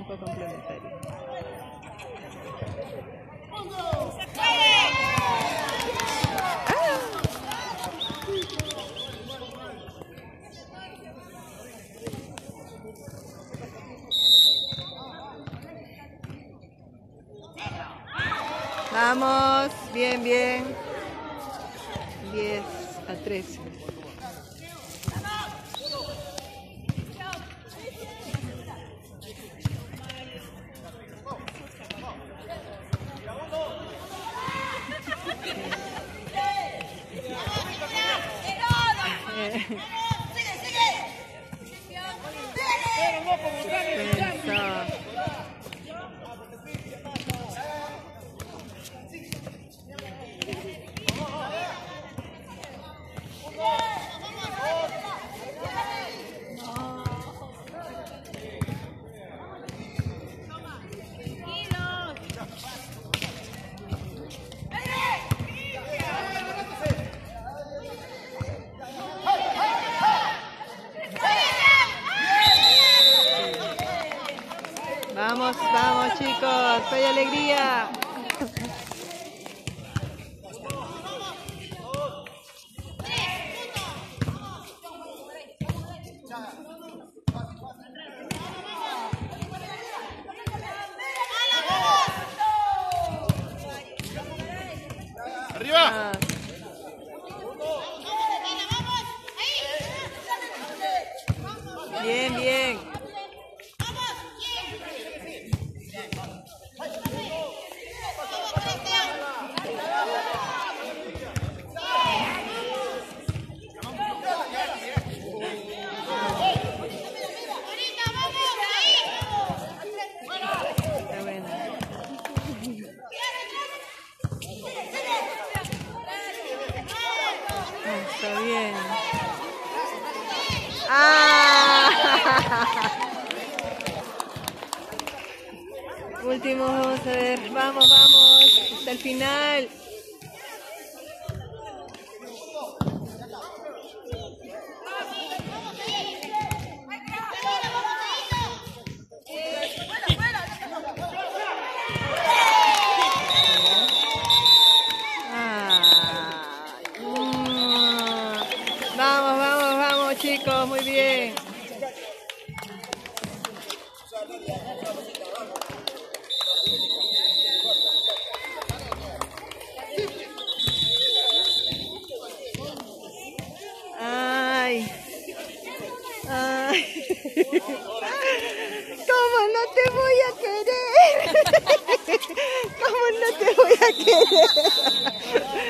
tiempo complementario. Vamos, bien, bien. 10-13. Vamos, vamos chicos, ¡hay alegría! ¡Arriba! Bien, bien. Está bien. ¡Ah! Último, vamos a ver. Vamos, vamos. Hasta el final. Vamos, vamos, vamos chicos, muy bien. Ay, ay. ¿Cómo no te voy a querer? ¿Cómo no te voy a querer?